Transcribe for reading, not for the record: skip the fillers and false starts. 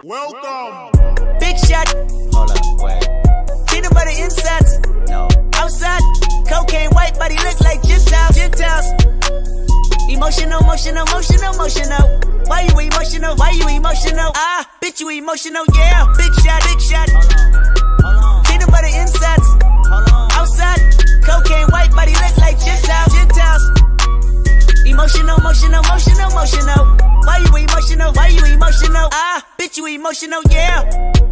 Welcome. Big shot. Hold up, wait. Peanut butter insides. No. Outside. Cocaine white, but he look like Gentiles. Gentiles. Emotional, emotional, emotional, emotional. Why you emotional? Why you emotional? Ah, bitch, you emotional, yeah. Big shot, big shot. Hold on. Peanut butter insides. Hold on. Outside. Cocaine white, but he look like Gentiles. Gentiles. Emotional, emotional, emotional, emotional. Why you emotional? Why you emotional? Ah, bitch, you emotional, yeah.